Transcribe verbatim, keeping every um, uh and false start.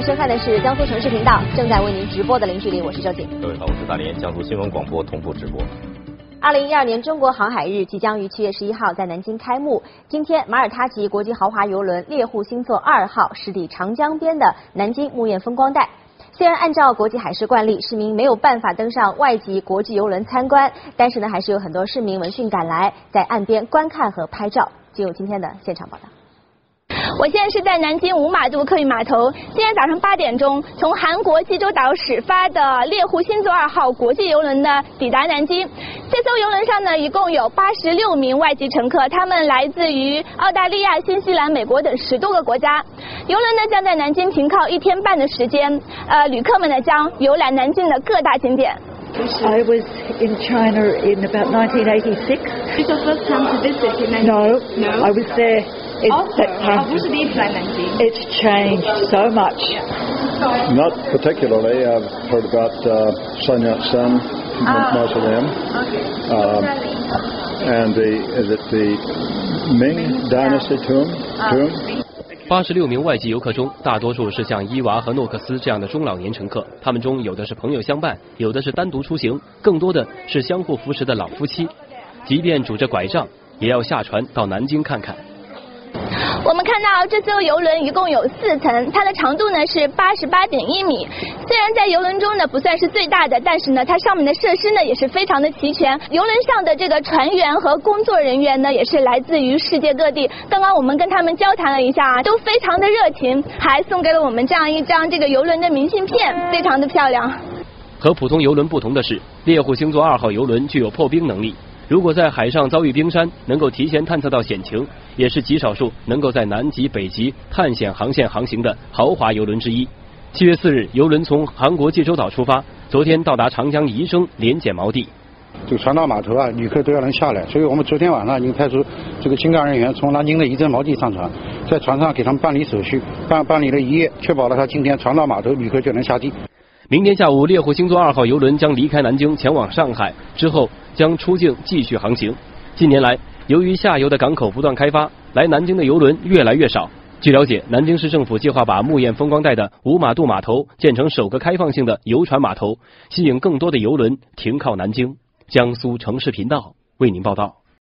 迎收看的是江苏城市频道正在为您直播的零距离，我是周瑾。 各位好，我是大连江苏新闻广播同步直播。 二零一二年中国航海日即将于七月十一号在南京开幕。今天，马耳他籍国际豪华邮轮猎户星座二号驶抵长江边的南京木雁风光带。虽然按照国际海事惯例，市民没有办法登上外籍国际邮轮参观，但是呢，还是有很多市民闻讯赶来，在岸边观看和拍照。进入今天的现场报道。 我现在是在南京五马渡客运码头。今天早上八点钟，从韩国济州岛始发的猎户星座二号国际邮轮呢抵达南京。这艘邮轮上呢，一共有八十六名外籍乘客，他们来自于澳大利亚、新西兰、美国等十多个国家。邮轮呢将在南京停靠一天半的时间，呃，旅客们呢将游览南京的各大景点。 I was in China in about nineteen eighty-six. It's your first time to visit in Nanjing? No, no. I was there. In Also, that time. 啊，不是第一次来南京。 It's changed so much. Not particularly. I've heard about uh, Sun Yat-sen Ah. Mausoleum. Okay. Um, and the is it the Ming Dynasty tomb? Tomb? 八十六名外籍游客中，大多数是像伊娃和诺克斯这样的中老年乘客，他们中有的是朋友相伴，有的是单独出行，更多的是相互扶持的老夫妻。即便拄着拐杖，也要下船到南京看看。 我们看到这艘邮轮一共有四层，它的长度呢是八十八点一米。虽然在邮轮中呢不算是最大的，但是呢它上面的设施呢也是非常的齐全。邮轮上的这个船员和工作人员呢也是来自于世界各地。刚刚我们跟他们交谈了一下，都非常的热情，还送给了我们这样一张这个邮轮的明信片，非常的漂亮。 和普通邮轮不同的是，猎户星座二号邮轮具有破冰能力。如果在海上遭遇冰山，能够提前探测到险情，也是极少数能够在南极、北极探险航线航行的豪华邮轮之一。七月四日，邮轮从韩国济州岛出发，昨天到达长江宜生连检锚地。 这个船到码头啊，旅客都要能下来，所以我们昨天晚上已经派出这个清关人员从南京的仪征锚地上船，在船上给他们办理手续，办办理了一夜，确保了他今天船到码头，旅客就能下地。 明天下午，猎户星座二号邮轮将离开南京，前往上海，之后将出境继续航行。近年来，由于下游的港口不断开发，来南京的邮轮越来越少。据了解，南京市政府计划把木雁风光带的五马渡码头建成首个开放性的游船码头，吸引更多的邮轮停靠南京。江苏城市频道为您报道。